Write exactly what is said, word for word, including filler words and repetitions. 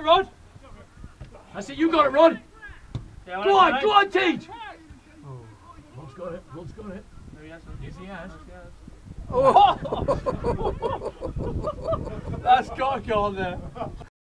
Rod. That's it, you got it, Rod. Yeah, go on, go on, Teach. Oh, Rod's got it, Rod's got it. No, he hasn't. Yes, he has. Oh. That's got to go on there.